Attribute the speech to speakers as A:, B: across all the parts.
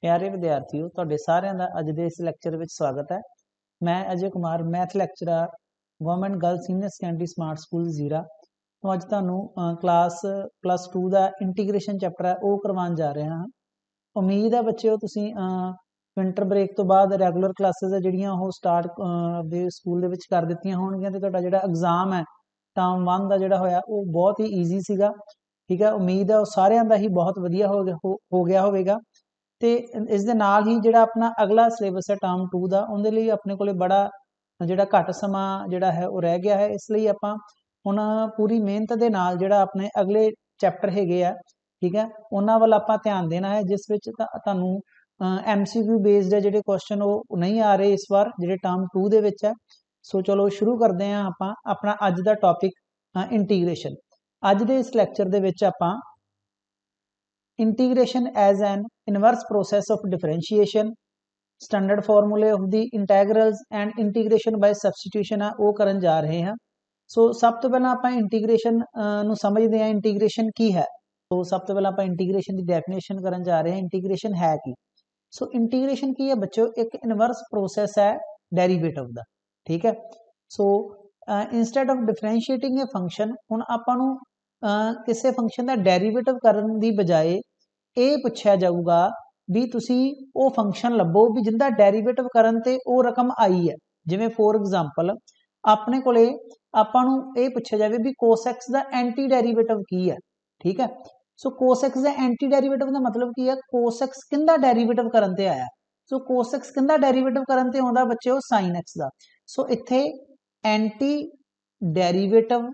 A: प्यारे विद्यार्थियों, तुहाडे सारिਆਂ ਦਾ ਅੱਜ ਦੇ ਇਸ ਲੈਕਚਰ ਵਿੱਚ ਸਵਾਗਤ ਹੈ। मैं Ajay Kumar math lecturer government girls senior secondary smart school Zira तो ਅੱਜ ਤੁਹਾਨੂੰ क्लास +2 ਦਾ इंटीग्रेशन चैप्टर है वो करवाਉਣ जा रहे ਹਾਂ। उम्मीद है बच्चों ਤੁਸੀਂ विंटर ब्रेक तो बाद रैगूलर क्लासेस है ਜਿਹੜੀਆਂ ਉਹ ਸਟਾਰਟ ਦੇ ਸਕੂਲ ਦੇ ਵਿੱਚ ਕਰ ਦਿੱਤੀਆਂ ਹੋਣਗੀਆਂ ਤੇ ਤੁਹਾਡਾ ਜਿਹੜਾ ਐਗਜ਼ਾਮ ਹੈ ਟਰਮ 1 ਦਾ ਜਿਹੜਾ ਹੋਇਆ ਉਹ ਬਹੁਤ ਹੀ ਈਜ਼ੀ ਸੀਗਾ। ठीक है, उम्मीद है वो सारिਆਂ ਦਾ ਹੀ बहुत ਵਧੀਆ हो गया ਹੋਵੇਗਾ। तो इस दे नाल ही जिहड़ा अपना अगला सिलेबस है टर्म 2 का उहदे लई अपने कोले बड़ा जिहड़ा घट समा जिहड़ा है वो रह गया है। इसलिए आपां हुण पूरी मेहनत दे नाल जिहड़ा अपने अगले चैप्टर हैगे आ, ठीक है, उन्हां वल आपां ध्यान देना है जिस विच तुहानूं MCQ बेस्ड जिहड़े क्वेश्चन वो नहीं आ रहे इस बार जिहड़े टर्म 2 दे विच है। सो चलो शुरू करते हैं आपां अपना अज दा टॉपिक इंटीग्रेशन। अज दे इस लैक्चर दे विच आपां integration as an inverse process of differentiation, standard फॉर्मूले of the integrals and integration by substitution है वो करन जा रहे हैं। सो सब तो पहला आप इंटीग्रेशन नूं समझते हैं, इंटीग्रेशन की है। तो सब तो पहला आप इंटीग्रेशन की डेफिनेशन करन जा रहे हैं। इंटीग्रेशन है की? सो इंटीग्रेशन की है बच्चों, एक इनवर्स प्रोसैस है डेरीवेटिव का। ठीक है, so instead of differentiating a function हुण आपां नूं किसी फंक्शन का डेरीवेटिव करने की बजाय ये पूछा जाऊगा भी तुसी वो फंक्शन लभो भी जिंदा डेरीवेटिव करन ते वो रकम आई है। जिवें फॉर एग्जांपल अपने कोले आपां नूं ये पूछा जाए भी cos x का एंटी डेरीवेटिव की है। ठीक है, सो cos x का एंटी डेरीवेटिव का मतलब की है cos x किंदा डेरीवेटिव करन ते आया। सो cos x किंदा डेरीवेटिव करन ते आउंदा बच्चों sin x का। सो इत्थे anti derivative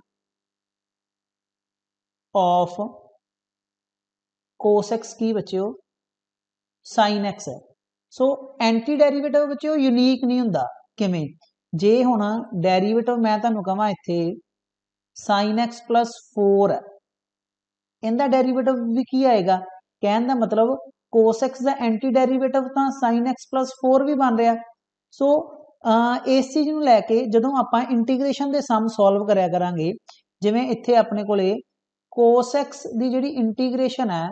A: of cos x की बच्चों sin x है। सो एंटी डेरीवेटिव बच्चों यूनीक नहीं हुंदा। किवें जे हुण डेरीवेटिव मैं तुहानूं कहां इत्थे sin x + 4 है, इहदा डेरीवेटिव भी की आएगा। कहण दा मतलब cos x का एंटी डेरीवेटिव तो sin x + 4 भी बन रहा। सो इस चीज़ नूं लैके जदों आपां इंटीग्रेशन दे सम सॉल्व करया करांगे, जिवें इत्थे अपने कोले cos x की जिहड़ी इंटीग्रेशन है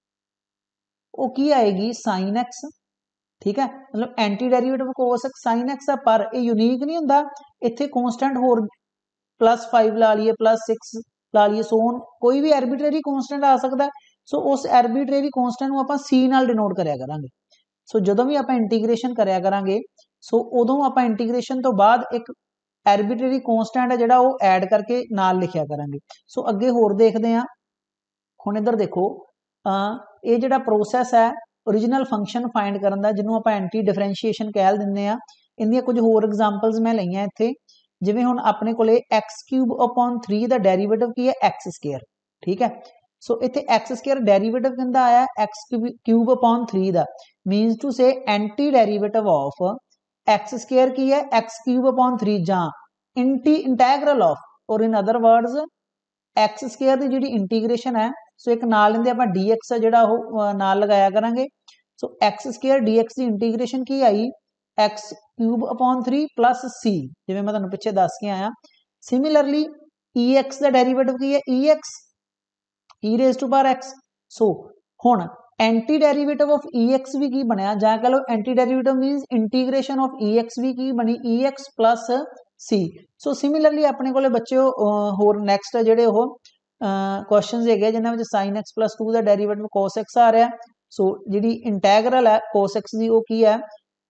A: वो की आएगी sin x। ठीक है, मतलब anti derivative cos x sin x है, पर ये यूनीक नहीं हुंदा। इत्थे कॉन्स्टेंट होर +5 ला लीए +6 ला लीए, सो ऑन कोई भी आर्बिट्रेरी कॉन्स्टेंट आ सकता है। सो उस आर्बिट्रेरी कॉन्स्टेंट नूं आपां C नाल डिनोट करया करांगे। सो जदों भी आपां इंटीग्रेशन करया करांगे, सो उदों आपां इंटीग्रेशन तो बाद एक आर्बिट्रेरी कॉन्स्टेंट है जिहड़ा वो ऐड करके नाल लिखिया करांगे। सो अगे होर देखदे हां। हुण इधर देखो ये जिहड़ा प्रोसैस है ओरिजिनल फंक्शन फाइंड करन दा, जिन्हों आपां एंटी डिफरेंशिएशन कह दिंदे आ। इहदियां कुछ होर एग्जांपल्स मैं लईआं इत्थे, जिवें हुण अपने कोले x³ दा डेरीवेटिव की है x²। ठीक है, सो इत्थे x² डेरीवेटिव किंदा आया x³ दा, मीनस टू से एंटी डेरीवेटिव ऑफ x² की है x³ जां इंटैग्रल ऑफ, और इन अदर वर्ड्स x² की जिहड़ी इंटीग्रेशन है, सो एक नाल लेंदे आपां dx है जिहड़ा वो नाल लगाया करांगे। सो x² dx की इंटीग्रेशन की आई x³ + c, जिवें मैं तुहानूं पिछे दस के आया। सिमिलरली ex का डेरीवेटिव की है ex e⁻x। सो हुण एंटी डेरीवेटिव ऑफ ex भी की बनया, जां कह लो anti derivative minus integration of ex भी की बनी ex + c। सो सिमिलरली अपने कोले बच्चों होर नैक्सट जिहड़े वो क्वेश्चन है जिन्होंने sin x + 2 का डेरीवेटिव cos x आ रहा। सो जी इंटैग्रल है cos x की वो की है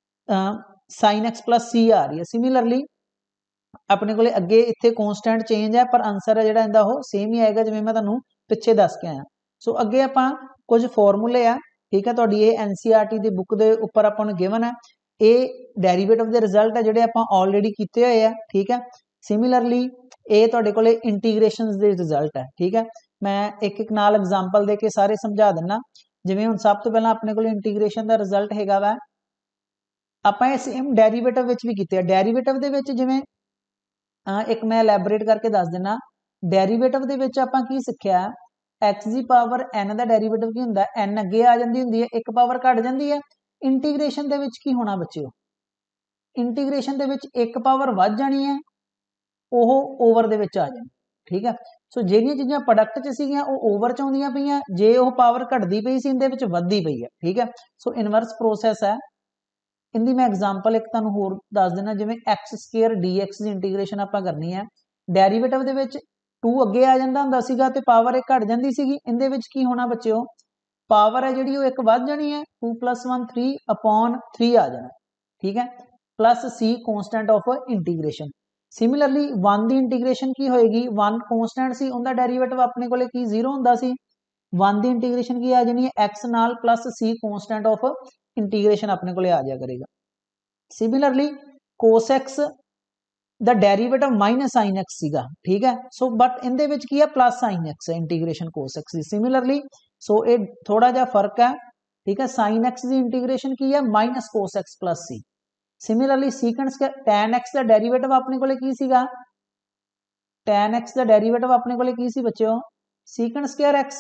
A: sin x + c आ रही है। सिमिलरली अपने को अगे इत्थे कॉन्स्टेंट चेंज है, पर आंसर है जिहड़ा इहदा वो सेम ही आएगा, जिवें मैं तुहानूं पिछे दस के आया। सो अगे आपां कुछ फॉर्मूले आ, ठीक है, तुहाडी ये NCERT की बुक के उपर आपां नूं गिवन है। ये डेरीवेटिव के रिजल्ट है जिहड़े आपां ऑलरेडी कीते होए आ। ठीक है, सिमिलरली ये तुहाडे कोले इंटीग्रेशन के रिजल्ट है। ठीक है, मैं एक एक नाल एग्जाम्पल दे के सारे समझा दिना। जिवें हुण सब तो पहला अपने कोले इंटीग्रेशन का रिजल्ट हैगा वा, आपां इह सेम डेरीवेटिव विच भी कीते। डेरीवेटिव दे विच जिवें एक मैं एलैबोरेट करके दस देना। डेरीवेटिव दे विच आपां की सिੱਖਿਆ x⁻n का डेरीवेटिव की हुंदा, n अगे आ जाती हुंदी है, एक पावर घट जाती है। इंटीग्रेशन दे विच की होना बच्चों, इंटीग्रेशन दे विच एक पावर वध जानी है, ओह ओवर दे विच आ जानी। ठीक है, सो ਜਿਹੜੀਆਂ ਚੀਜ਼ਾਂ ਪ੍ਰੋਡਕਟ 'ਚ ਸੀਗੀਆਂ ਉਹ ਓਵਰ 'ਚ ਆਉਂਦੀਆਂ ਪਈਆਂ, ਜੇ ਉਹ ਪਾਵਰ ਘਟਦੀ ਪਈ ਸੀ ਇਹਦੇ ਵਿੱਚ ਵੱਧਦੀ ਪਈ ਹੈ। ਠੀਕ ਹੈ, ਸੋ ਇਨਵਰਸ ਪ੍ਰੋਸੈਸ ਹੈ। ਇਹਦੀ मैं एग्जाम्पल एक ਤੁਹਾਨੂੰ ਹੋਰ ਦੱਸ ਦੇਣਾ, ਜਿਵੇਂ x ਸਕੁਅਰ dx ਦੀ ਇੰਟੀਗ੍ਰੇਸ਼ਨ ਆਪਾਂ ਕਰਨੀ ਹੈ, ਡੈਰੀਵੇਟਿਵ ਦੇ ਵਿੱਚ 2 ਅੱਗੇ ਆ ਜਾਂਦਾ ਹੁੰਦਾ ਸੀਗਾ ਤੇ ਪਾਵਰ ਇੱਕ ਘਟ ਜਾਂਦੀ ਸੀਗੀ। ਇਹਦੇ ਵਿੱਚ ਕੀ ਹੋਣਾ ਬੱਚਿਓ, ਪਾਵਰ ਹੈ ਜਿਹੜੀ ਉਹ ਇੱਕ ਵੱਧ ਜਾਣੀ ਹੈ, 2 + 1 3 अपॉन 3 आ जाना। ठीक है, plus c constant of integration. Similarly 1 ਦੀ ਇੰਟੀਗ੍ਰੇਸ਼ਨ ਕੀ ਹੋਏਗੀ, 1 ਕਨਸਟੈਂਟ ਸੀ, ਉਹਦਾ ਡੈਰੀਵੇਟਿਵ ਆਪਣੇ ਕੋਲੇ ਕੀ 0 ਹੁੰਦਾ ਸੀ। 1 ਦੀ ਇੰਟੀਗ੍ਰੇਸ਼ਨ ਕੀ ਆ ਜਾਣੀ ਹੈ, x ਨਾਲ plus c constant of integration ਆਪਣੇ ਕੋਲੇ ਆ ਜਾਇਆ ਕਰੇਗਾ। सिमिलरली cos x ਦਾ ਡੈਰੀਵੇਟਿਵ ਮਾਈਨਸ sin x ਸੀਗਾ। ਠੀਕ ਹੈ, ਸੋ ਬਟ ਇਹਦੇ ਵਿੱਚ ਕੀ ਹੈ, प्लस sin x ਹੈ ਇੰਟੀਗ੍ਰੇਸ਼ਨ cos x ਦੀ। सिमिलरली सो ये थोड़ा जा फर्क है। ठीक है, sin x की इंटीग्रेशन की है minus cos x plus c। Similarly secant square tan x का डेरीवेटिव अपने कोले की सीगा, tan x का डेरीवेटिव अपने कोले की सी बच्चों, सीकेंट स्क्वायर x।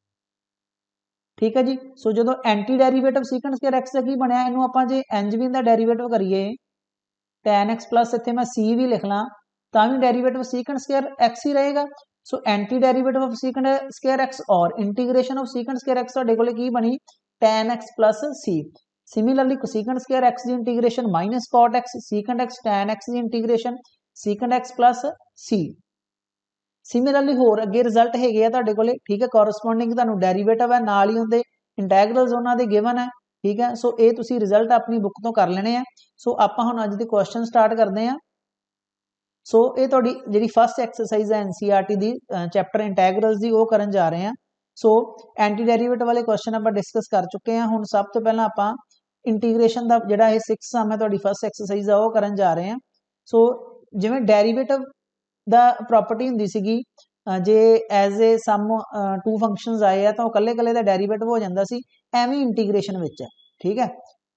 A: ठीक है जी, सो जो anti derivative secant square x का की बनया, इनू आपां जे इंज भी इहदा डेरीवेटिव करिए tan x प्लस इत्थे मैं c भी लिख ला तां भी डेरीवेटिव सीकेंट स्क्वायर x ही रहेगा। So anti derivative of secant square x और integration of secant square x तुहाडे कोले की बनी, tan x plus c। Similarly cosecant square x की integration minus cot x, secant x tan x की integration secant x plus c। Similarly होर अगे result है तुहाडे कोले। ठीक है, कोरसपोंडिंग तुहानू डेरीवेटिव है, नाल ही उहदे इंटैग्रल्स उन्हां दे गिवन है। ठीक है, सो ये तुसी रिजल्ट अपनी बुक तो कर लेने हैं। सो आपां हुण अज दे क्वेश्चन स्टार्ट करते हैं। सो ये तुहाडी जिहड़ी फस्ट एक्सरसाइज है NCERT दी चैप्टर इंटैग्रल्स दी वो करन जा रहे हैं। सो एंटी डेरीवेटिव वाले क्वेश्चन आपां डिस्कस कर चुके हैं। हुण सब तो पहला आपां इंटीग्रेशन का जिहड़ा ये 6 सम है तुहाडी फस्ट एक्सरसाइज है वो करन जा रहे हैं। सो जिवें डेरीवेटिव दा प्रॉपर्टी हुंदी सीगी, जे एज ए सम 2 फंक्शनस आए हैं तो कल्ले कल्ले दा डेरीवेटिव हो जांदा सी, एवें इंटीग्रेशन विच है। ठीक है,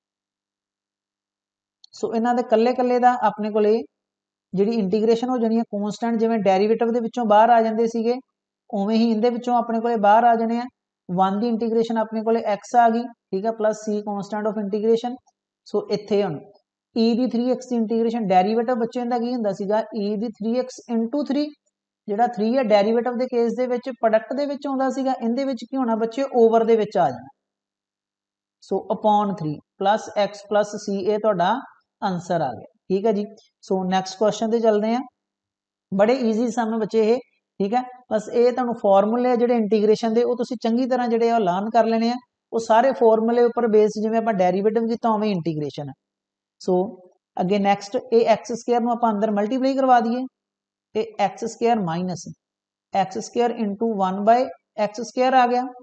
A: सो इन्हां दे कल्ले कल्ले दा अपने कोले जिहड़ी इंटीग्रेशन हो जानी है कॉन्स्टेंट, जिवें डेरीवेटिव दे विचों बाहर आ जांदे सीगे उवें ही इहदे विचों अपने कोले बाहर आ जाने हैं। 1 दी इंटीग्रेशन अपने कोले x आ गई। ठीक है, plus c constant of integration. So इत्थे हुण e दी 3x की इंटीग्रेशन डेरीवेटिव बच्चे इहदा की हुंदा सीगा, e दी 3x * 3 जिहड़ा 3 है डेरीवेटिव दे केस दे विच प्रोडक्ट दे विच आउंदा सीगा, इहदे विच की होना बच्चे ओवर दे विच आ जाना। So upon 3 plus x plus c ये तुहाडा आंसर आ गया। ठीक है जी, सो नैक्सट क्वेश्चन ते चलते हैं। बड़े ईजी सम बच्चे ये। ठीक है, बस ये तुहानू फॉर्मूले जिहड़े इंटीग्रेशन दे वो तुसीं चंगी तरह जिहड़े लर्न कर लेने हैं। वो सारे फॉर्मूले उपर बेस जिवें आपां डेरीवेटिव कीता उवें इंटीग्रेशन है। सो अगे नैक्सट ये एक्स स्क्वायर नूं आपां अंदर मल्टीप्लाई करवा दईए, ये x square minus x square into 1/x square आ गया।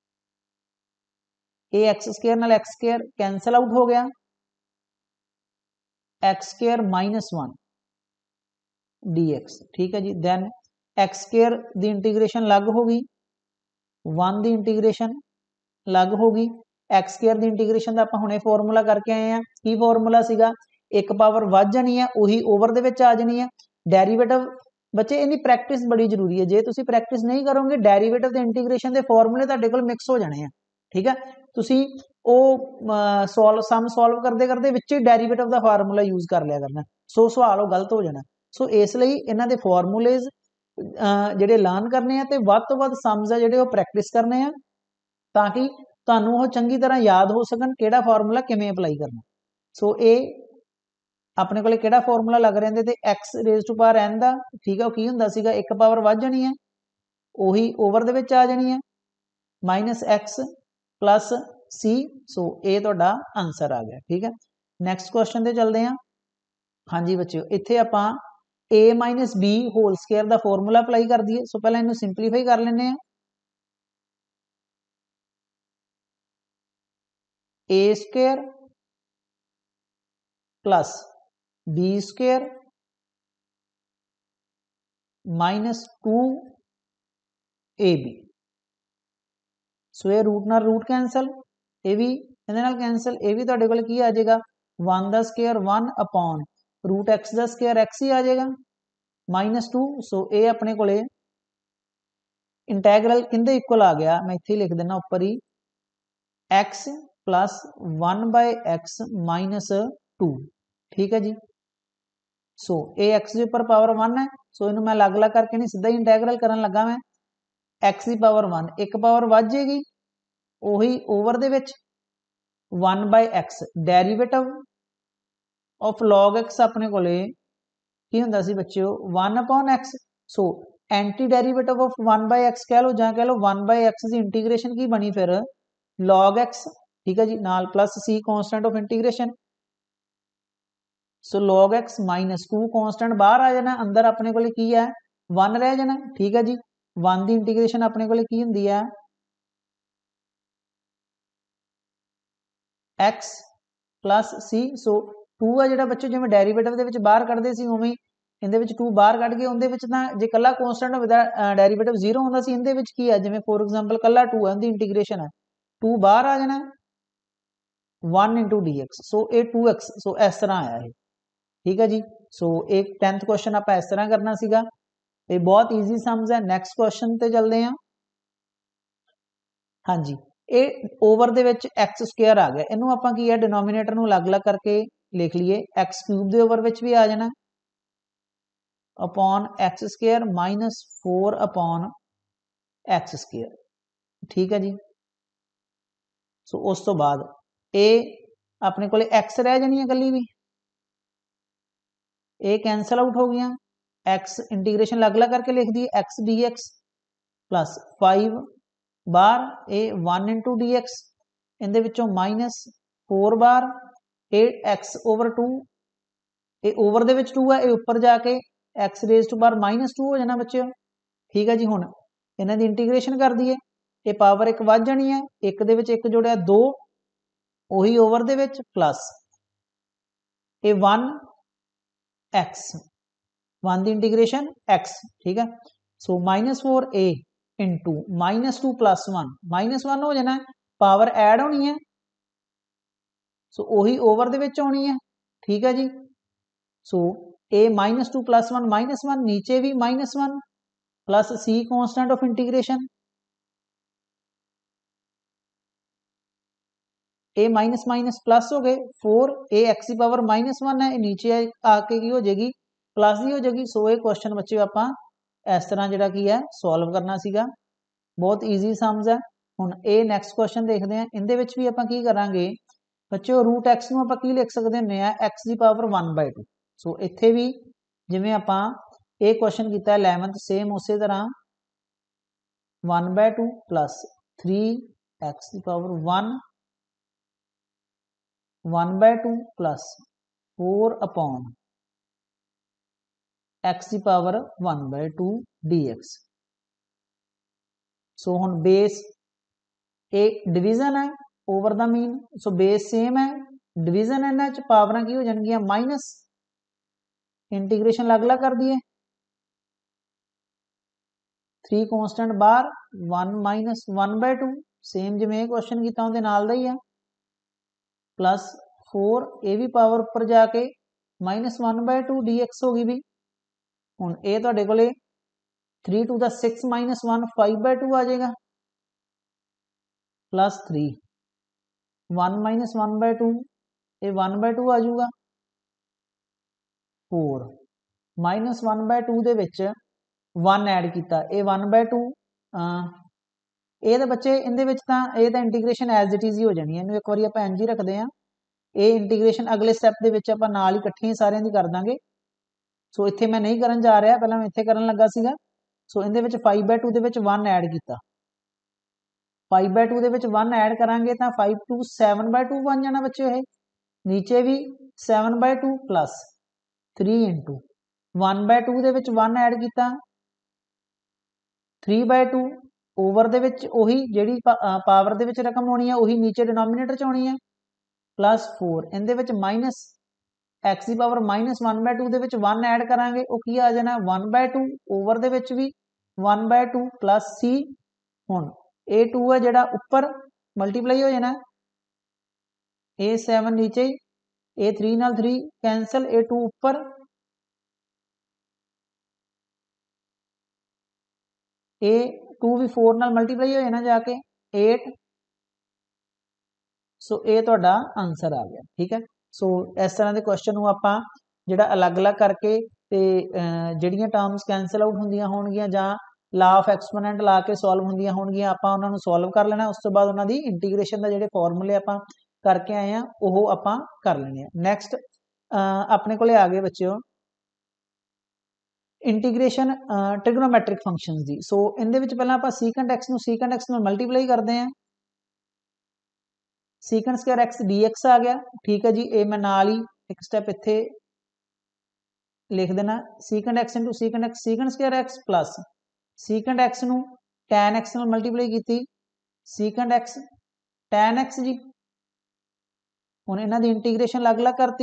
A: ये एक्स स्क्वायर नाल एक्स स्क्वायर कैंसल आउट हो गया, एक्स स्क्वायर -1 dx। ठीक है जी, दैन एक्स स्क्वायर दी इंटीग्रेशन लग हो गई, 1 दी इंटीग्रेशन लग हो गई। एक्स स्क्वायर दी इंटीग्रेशन दा आपां हुणे फॉर्मूला करके आए हैं। की फॉर्मूला सीगा, एक पावर वध जानी है उही ओवर दे विच आ जानी है। डेरीवेटिव बच्चे इहदी प्रैक्टिस बड़ी जरूरी है, जे तुसीं प्रैक्टिस नहीं करोगे डेरीवेटिव ते इंटीग्रेशन दे फॉर्मूले तुहाडे कोल मिक्स हो जाने हैं। ठीक है, तुसीं ओ सम सॉल्व करते करते विच ही डेरीवेटिव दा फार्मूला यूज कर लिया करना, सो सवाल वो गलत हो जाना। सो इसलिए इन्हां दे फॉर्मूलेज जिहड़े लर्न करने हैं ते वध तो वध सम्स है जिहड़े वो प्रैक्टिस करने हैं, ताकि तुहानूं वो चंगी तरह याद हो सकन किहड़ा फार्मूला किवें अप्लाई करना। सो ये अपने कोले किहड़ा फार्मूला लग रहा है, x raise to power n दा। ठीक है, वो की हुंदा सीगा, एक पावर वध जानी है उही ओवर दे विच आ जानी है, माइनस एक्स प्लस सी। सो ये तुहाडा आंसर आ गया। ठीक है, नैक्सट क्वेश्चन ते चलते हैं। हाँ जी बच्चों, इत्थे आपां a minus b whole square का फॉर्मूला अप्लाई कर दिए। सो पहले इनू सिंपलीफाई कर लेने हैं। a square plus b square minus 2ab। So ये रूट नाल रूट कैंसल, ये भी इहदे नाल कैंसल, ये भी तुहाडे कोल की आ जाएगा 1 का स्केयर 1 अपॉन रूट एक्स का स्केयर एक्स ही आ जाएगा -2। सो ये अपने कोले इंटैग्रल किंदे इक्वल आ गया, मैं इत्थे लिख देना उपर ही, x प्लस 1/x -2। ठीक है जी, सो ए एक्स के उपर पावर 1 है, सो इनू मैं अलग अलग करके नहीं सीधा ही इंटैगरल करन लगा मैं। एक्स की पावर 1 एक पावर वध जाएगी, उही ओवर दे विच 1 by x derivative of log x अपने कोले की हुंदा सी बच्चों 1 upon x. So anti derivative of 1 by x कह लो जां कह लो 1 बाय एक्स की इंटीग्रेशन की बनी फिर लॉग एक्स, ठीक है जी, नाल plus c constant of integration. So log x minus 2 constant बाहर आ जाना, अंदर अपने कोले की है 1 रह जाना, ठीक है जी। 1 की इंटीग्रेशन अपने कोले की हुंदी है एक्स प्लस सी। सो 2 है जिहड़ा बच्चों जिवें डेरीवेटिव दे विच बाहर कढदे सी उवें इहदे विच 2 बाहर कढ के उहदे विच तां जे कल्ला कॉन्स्टेंट होवे डेरीवेटिव 0 हुंदा सी, इहदे विच की है जिवें फॉर एग्जांपल कल्ला 2 है उहदी इंटीग्रेशन है 2 बाहर आ जाना 1 इंटू डी एक्स, सो ये 2x, सो इस तरह आया है, ठीक है जी। सो एक 10th क्वेश्चन आप इस तरह करना सीगा, ये बहुत ईजी सम्स है। नैक्सट क्वेश्चन ते चलते हैं। हाँ जी, ये ओवर दे विच एक्स स्क्वेयर आ गया, इनू आपां की है डिनोमीनेटर नू अलग अलग करके लिख लीए, एक्स क्यूब दे ओवर विच भी आ जाना upon x square minus 4 upon x square, ठीक है जी। सो उस तो बाद ए अपने को एक्स रह जानी है कली भी, ए कैंसल आउट हो गया, एक्स इंटीग्रेशन अलग अलग करके लिख दी एक्स डी एक्स प्लस 5 बार ए 1 इंटू डी एक्स, इनके विचों माइनस 4 बार ए एक्स ओवर 2, ये ओवर दे विच 2 है, ये उपर जाके एक्स रेज टू बार माइनस 2 हो जाना बच्चों, ठीक है जी। हुण इन्हां दी इंटीग्रेशन कर दीए, ये पावर एक वध जानी है, एक दे विच एक जोड़िया 2 उही ओवर दे विच प्लस ए 1 एक्स 1 की इंटीग्रेशन एक्स, ठीक है। सो माइनस 4 ए इंटू माइनस 2 प्लस 1 माइनस 1 हो जाना, पावर ऐड होनी है, सो उही ओवर दे विच आनी है, ठीक है जी। सो ए माइनस 2 प्लस 1 माइनस 1, नीचे भी minus 1 plus c constant of integration, ए माइनस माइनस प्लस हो गए 4 ए एक्स की पावर माइनस 1 है, नीचे आके की हो जाएगी प्लस ही हो जाएगी। सो ये क्वेश्चन बच्चे आप इस तरह जोड़ा की है सॉल्व करना सीगा, बहुत ईजी सम्स है। हुण ए नैक्सट क्वेश्चन देखते हैं, इहदे विच भी आपां की करांगे बच्चों रूट एक्स नूं आपां की लिख सकते हैं एक्स की पावर 1/2। सो इत्थे भी जिवें आपां ये क्वेश्चन किया 11th सेम उस तरह 1/2 प्लस 3 एक्स की पावर 1/2 प्लस 4 अपॉन एक्स की पावर 1/2 dx। सो हुण बेस एक डिवीजन है over the mean, so base same है, डिवीजन है इन्हां च पावरां की हो जाणगियां माइनस, इंटीग्रेशन अलग अलग कर दिए 3 कॉन्स्टेंट बाहर 1 माइनस 1/2 सेम जिवें क्वेश्चन किया उहदे नाल दा ही है प्लस 4 ये भी पावर उपर जाके माइनस 1/2 dx हो गई भी। हुण ये तुहाडे कोले 3 टू द 6 माइनस 1 5/2 आ जाएगा प्लस 3 1 माइनस 1/2 ये 1/2 आ जाऊगा 4 माइनस 1/2 दे विच 1 ऐड किया ये 1/2 ये तो बच्चे इहदे विच तां ये तां इंटीग्रेशन एज इट इज ही हो जानी है, इहनूं एक बारी आपां इंज ही रखते हैं, ये इंटीग्रेशन अगले स्टैप दे विच आपां नाल ही इकट्ठियां सारियां दी कर दांगे। सो इत्थे मैं नहीं करन जा रहा, पहलां मैं इत्थे करन लगा सीगा। सो इहदे विच 5/2 दे विच 1 ऐड किया, 5/2 दे विच 1 ऐड करांगे तां 5 टू 7/2 बन जाना बच्चों, ये नीचे भी 7/2 प्लस 3 इंटू 1/2 दे विच 1 ऐड किया 3/2 ओवर दे विच उही जिहड़ी पावर दे विच रकम होनी है उही नीचे डिनोमीनेटर च होनी है प्लस 4 इहदे विच माइनस एक्स की पावर माइनस 1/2 दे विच 1 ऐड करांगे वो की आ जाना 1/2 ओवर दे विच भी 1/2 प्लस सी। हुण ए 2 है जिहड़ा उपर मल्टीप्लाई हो जाना, ए 7 नीचे ए 3 नाल 3 कैंसल, ए 2 उपर ए 2 भी 4 नाल मल्टीप्लाई हो जाना जाके 8। सो ये तुहाडा आंसर आ गया, ठीक है। सो इस तरह के क्वेश्चन नूं आपां ਜਿਹੜਾ ਅਲੱਗ-ਅਲੱਗ ਕਰਕੇ ਤੇ ਜਿਹੜੀਆਂ ਟਰਮਸ ਕੈਂਸਲ ਆਊਟ ਹੁੰਦੀਆਂ ਹੋਣਗੀਆਂ ਜਾਂ ਲਾ ਆਫ ਐਕਸਪੋਨੈਂਟ ਲਾ ਕੇ ਸੋਲਵ ਹੁੰਦੀਆਂ ਹੋਣਗੀਆਂ ਆਪਾਂ ਉਹਨਾਂ ਨੂੰ ਸੋਲਵ ਕਰ ਲੈਣਾ। ਉਸ ਤੋਂ ਬਾਅਦ ਉਹਨਾਂ ਦੀ ਇੰਟੀਗ੍ਰੇਸ਼ਨ ਦਾ ਜਿਹੜੇ ਫਾਰਮੂਲੇ ਆਪਾਂ ਕਰਕੇ ਆਏ ਆ ਉਹ ਆਪਾਂ ਕਰ ਲੈਣੇ ਆ। ਨੈਕਸਟ ਆਪਣੇ ਕੋਲੇ ਆ ਗਏ ਬੱਚਿਓ ਇੰਟੀਗ੍ਰੇਸ਼ਨ ਟ੍ਰਿਗਨੋਮੈਟ੍ਰਿਕ ਫੰਕਸ਼ਨਸ ਦੀ। ਸੋ ਇਹਦੇ ਵਿੱਚ ਪਹਿਲਾਂ ਆਪਾਂ ਸੀਕੈਂਟ x ਨੂੰ ਸੀਕੈਂਟ x ਨਾਲ ਮਲਟੀਪਲਾਈ ਕਰਦੇ ਆ। ਸੀਕੈਂਟ ਸਕੁਆਇਰ x dx ਆ ਗਿਆ, ਠੀਕ ਹੈ ਜੀ। ਇਹ ਮੈਂ ਨਾਲ ਹੀ ਇੱਕ ਸਟੈਪ ਇੱਥੇ ਲਿਖ ਦੇਣਾ, secant x into secant x, secant square x plus secant x ਨੂੰ tan x ਨਾਲ ਮਲਟੀਪਲਾਈ ਕੀਤੀ, ਸੀਕੈਂਟ x tan x ਜੀ। ਹੁਣ ਇਹਨਾਂ ਦੀ ਇੰਟੀਗ੍ਰੇਸ਼ਨ ਅਲੱਗ-ਅਲੱਗ ਕਰਤੀ।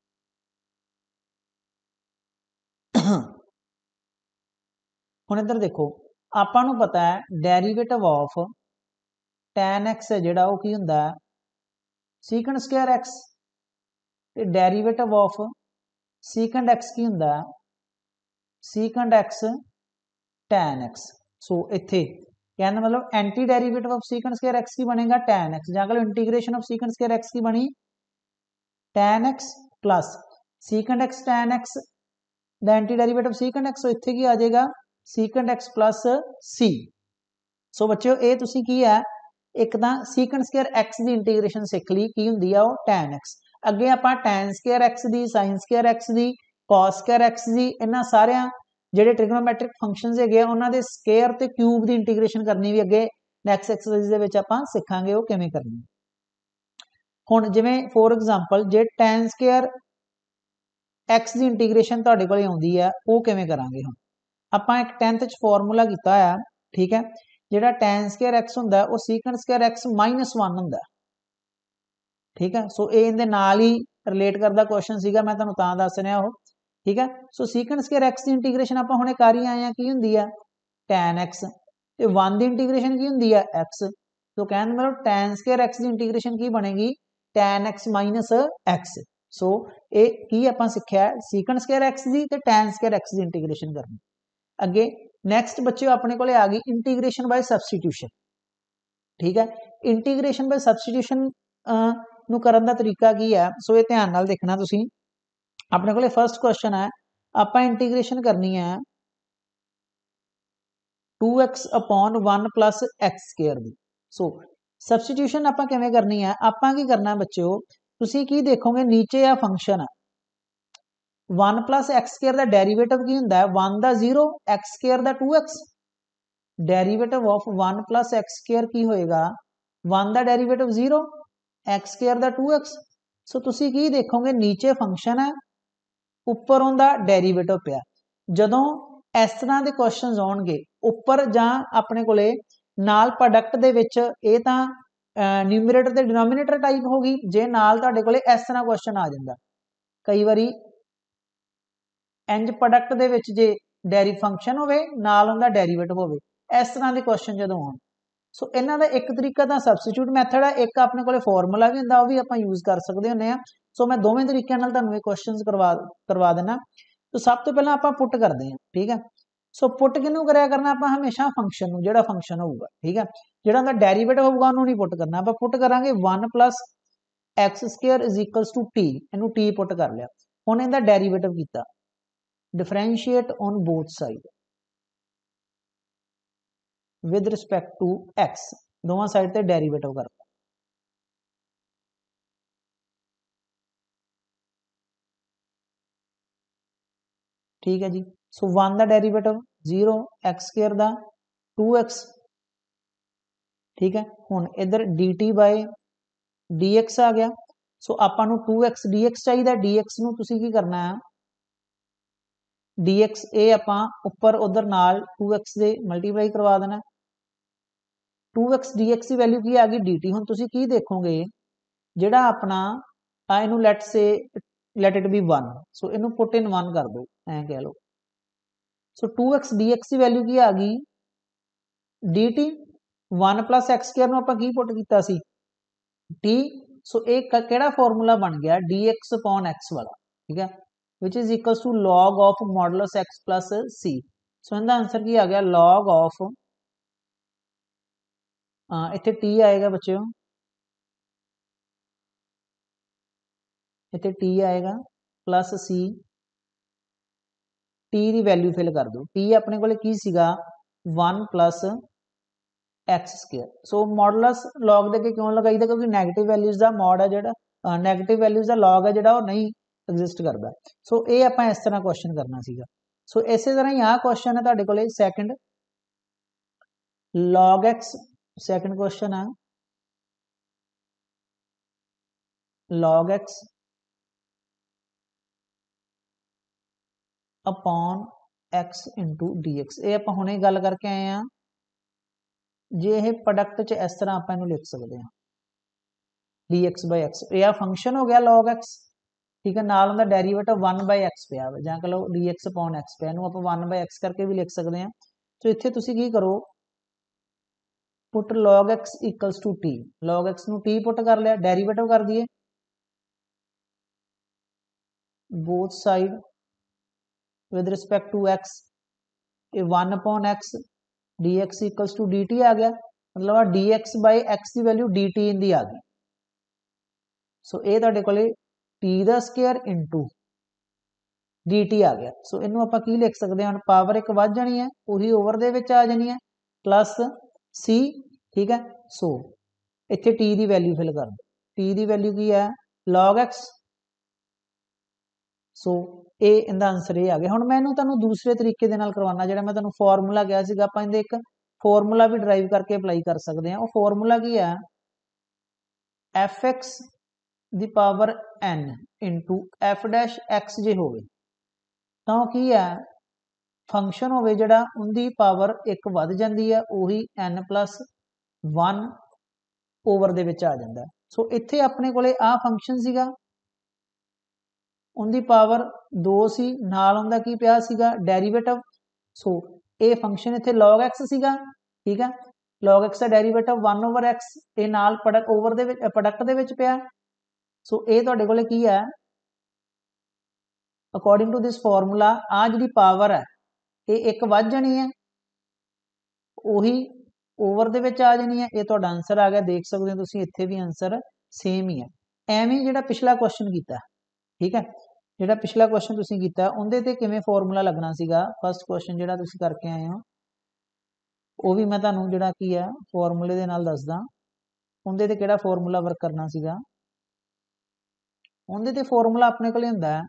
A: ਹੁਣ ਇੱਧਰ ਦੇਖੋ ਆਪਾਂ ਨੂੰ ਪਤਾ ਹੈ ਡੈਰੀਵੇਟਿਵ ਆਫ tan x ਹੈ ਜਿਹੜਾ ਉਹ ਕੀ ਹੁੰਦਾ ਹੈ ਸੀਕੈਂਟ ਸਕੁਆਇਰ x, ਤੇ ਡੈਰੀਵੇਟਿਵ ਆਫ ਸੀਕੈਂਟ x ਕੀ ਹੁੰਦਾ ਹੈ secant x tan x। So ਇੱਥੇ कहने का मतलब anti derivative of secant square x की बनेगा tan x, ਜਾਂ कल integration of secant square x की बनी tan x plus secant x tan x the anti derivative secant x, so इत्थे की आ जाएगा secant x plus c। So बच्चों ये तुसी की है एक तां सीकेंट स्क्वायर x की इंटीग्रेशन सीख ली की हुंदी आ वो tan x। अगे आपां tan स्क्वायर x दी, sin स्क्वायर x दी, cos स्क्वायर x दी, इन्हां सारियां ਜਿਹੜੇ ट्रिग्नोमैट्रिक फंक्शनस ਹੈਗੇ ਆ ਉਹਨਾਂ ਦੇ ਸਕੁਅਰ ਤੇ ਕਿਊਬ ਦੀ ਇੰਟੀਗ੍ਰੇਸ਼ਨ ਕਰਨੀ ਵੀ ਅੱਗੇ ਨੈਕਸਟ ਐਕਸਰਸਾਈਜ਼ ਦੇ ਵਿੱਚ ਆਪਾਂ ਸਿੱਖਾਂਗੇ ਉਹ ਕਿਵੇਂ ਕਰਨੀ। ਹੁਣ ਜਿਵੇਂ ਫੋਰ ਐਗਜ਼ਾਮਪਲ ਜੇ tan ਸਕੁਅਰ x ਦੀ ਇੰਟੀਗ੍ਰੇਸ਼ਨ ਤੁਹਾਡੇ ਕੋਲ ਆਉਂਦੀ ਆ ਉਹ ਕਿਵੇਂ ਕਰਾਂਗੇ। ਹੁਣ ਆਪਾਂ ਇੱਕ 10th ਚ ਫਾਰਮੂਲਾ ਕੀਤਾ ਆ, ਠੀਕ ਹੈ। ਜਿਹੜਾ tan ਸਕੁਅਰ x ਹੁੰਦਾ ਉਹ ਸੀਕੈਂਟ ਸਕੁਅਰ x -1 ਹੁੰਦਾ, ਠੀਕ ਹੈ। ਸੋ ਇਹ ਇਹਦੇ ਨਾਲ ਹੀ ਰਿਲੇਟ ਕਰਦਾ ਕੁਐਸਚਨ ਸੀਗਾ, ਮੈਂ ਤੁਹਾਨੂੰ ਤਾਂ ਦੱਸ ਰਿਹਾ ਉਹ, ठीक है। सो सीकेंट स्क्वायर x की इंटीग्रेशन आप हुणे कर ही आए हैं की हुंदी है tan x, ते 1 की इंटीग्रेशन की हुंदी है x। तो कहने मतलब tan स्क्वायर x की इंटीग्रेशन की बनेगी tan x minus x। So ये की आपां सिक्ख्या सीकेंट स्क्वायर x की ते tan स्क्वायर x की इंटीग्रेशन करनी। अगे नैक्सट बच्चों अपने को आ गई इंटीग्रेशन बाय सबस्टिट्यूशन, ठीक है। इंटीग्रेशन बाय सबस्टिट्यूशन नूं करन दा तरीका की है, सो ये ध्यान नाल देखना तुसीं। अपने को फर्स्ट क्वेश्चन है आप इंटीग्रेशन करनी है 2x upon 1 plus x square दी। सो सबस्टिट्यूशन आप किवें करनी है, आप की करना है बच्चों तुसी की देखोगे नीचे आ फंक्शन है 1 प्लस एक्स स्क्वायर का डेरीवेटिव की हुंदा है 1 का 0 एक्स स्क्वायर का 2x। Derivative of 1 plus x square की होएगा 1 का डेरीवेटिव 0 एक्स स्क्वायर का 2x। सो तुसी की देखोगे नीचे फंक्शन है उपर उनका डेरीवेटिव पिया। जदों इस तरह के क्वेश्चन आउणगे उपर जां अपने कोले नाल प्रोडक्ट दे विच ये तां न्यूमरेटर ते डिनोमिनेटर टाइप होगी, जे नाल तुहाडे कोले इस तरह क्वेश्चन आ जांदा कई वारी इंज प्रोडक्ट दे विच जे डेरी फंक्शन होवे नाल उनका डेरीवेटिव होवे, इस तरह के क्वेश्चन जदों आउण। सो इन्हां दा एक तरीका तां सबस्टिट्यूट मैथड है, एक अपने कोले फॉर्मूला भी हुंदा, वो भी आपां यूज कर सकदे हुंदे आ। सो मैं दोवें तरीकों नाल तुहानूं क्वेश्चन करवा देना। तो सब तो पहला आपां पुट करते हैं, ठीक है। सो पुट किनू कराया करना आपां हमेशा फंक्शन नूं, जिहड़ा फंक्शन होऊगा, ठीक है। जिहड़ा उहदा डेरीवेटिव होऊगा उहनूं नहीं पुट करना, आपां पुट करांगे 1 plus x square is equals to t, इहनूं टी पुट कर लिया। हुण इहदा डेरीवेटिव कीता, differentiate on both side with respect to x, दोवां साइड ते डेरीवेटिव करता। ठीक है जी। सो 1 का डेरीवेटिव 0 एक्स स्क्वायर का 2x, ठीक है। हुण इधर dt बाय dx आ गया। सो आपां नूं 2x dx चाहिए, dx नूं तुसीं की करना है dx ए आपां उपर उधर नाल 2x दे मल्टीप्लाई करवा देना। 2x dx की वैल्यू की आ गई dt। हुण तुसीं की देखोगे जिहड़ा अपना इनू लेट से लेट इट बी 1, सो इनू पुट इन 1 कर दो, ऐ कह लो। सो 2x dx की वैल्यू की आ गई dt 1 प्लस एक्स स्क्वायर नूं आपां की पुट कीता सी t। सो एक केड़ा फॉर्मूला बन गया dx अपॉन x वाला, ठीक है, विच is equals to log of modulus x plus c। So इनका आंसर की आ गया log ऑफ इत्थे t आएगा बच्चों, इत्थे t आएगा प्लस c टी की वैल्यू फिल कर दो। टी अपने को की सीगा 1 plus x square. So modulus log दे के क्यों लगाईदा, क्योंकि नैगेटिव वैल्यूज का मॉड है जोड़ा नैगेटिव वैल्यूज का लॉग है जोड़ा वो नहीं एग्जिस्ट करता। सो ये आप इस तरह क्वेश्चन करना सीगा। सो इस तरह ही आ क्वेश्चन है तुहाडे कोले second log x, second question है log x upon x into d x. ये आप हुणे गल करके आए हैं, जे ये प्रोडक्ट च इस तरह आप लिख सकते हैं डी एक्स बाई एक्स। यह फंक्शन हो गया लॉग एक्स, ठीक है, नाल उनका डेरीवेटिव 1 बाई एक्स पिया वा, जां कह लो डी एक्स अपॉन एक्स पिया, आप 1 बाई एक्स करके भी लिख सकते हैं। तो इत्थे तुसीं की करो, put log x equals to t, log x नू टी पुट कर लिया, डेरीवेटिव कर दिए both side with respect to x, ये 1 upon x d x equals to d t आ गया, मतलब डी एक्स बाई एक्स की वैल्यू डी टी इन दी आ गई। सो ये तुहाडे कोले टी दा स्केयर इंटू डी टी आ गया। सो इनू आपां की लिख सकते हैं, पावर एक वध जानी है, उही ओवर दे विच आ जानी है प्लस सी, ठीक है। सो इत्थे टी की वैल्यू फिल कर दो, टी की वैल्यू की है लॉग एक्स। सो ये इनका आंसर ये आ गया। हुण मैं इनू तुहानूं दूसरे तरीके दे नाल करवाना, जिहड़ा मैं तुहानूं फॉर्मूला कहा सीगा, आपां इहदे एक फॉर्मूला भी ड्राइव करके अप्लाई कर सकते हैं। वो फॉर्मूला की है एफ एक्स दी power n into f dash x जे होवे तो की है फंक्शन होवे जिहड़ा उनकी पावर एक वध जाती है, उही एन प्लस 1 ओवर दे विच आ जाता है। सो इत्थे अपने कोले आ फंक्शन सीगा, उनकी पावर 2 सी, नाल उनका की पिया सीगा डेरीवेटिव। सो ये फंक्शन इत्थे लॉग एक्स सीगा, ठीक है, लॉग एक्स का डेरीवेटिव 1 ओवर एक्स, ये नाल प्रोडक्ट ओवर दे विच प्रोडक्ट दे विच पिया। सो ये तुहाडे कोले की है अकॉर्डिंग टू दिस फॉर्मूला आ जिहड़ी पावर है ये एक वध जानी है, उही ओवर दे विच आ जानी है। ये तुहाडा आंसर आ गया, देख सकते हो तुसीं इत्थे भी आंसर सेम ही है। एवें जिहड़ा पिछला क्वेश्चन कीता, ठीक है, जिहड़ा पिछला क्वेश्चन तुसीं कीता उहदे ते किवें फॉर्मूला लगना सीगा, फस्ट क्वेश्चन जिहड़ा तुसीं करके आए हो वो भी मैं तुहानूं जिहड़ा की है फॉर्मूले दे नाल दसदा, उहदे ते किहड़ा फॉर्मूला वर्क करना सीगा। उहदे ते फॉर्मूला अपने कोल हुंदा है,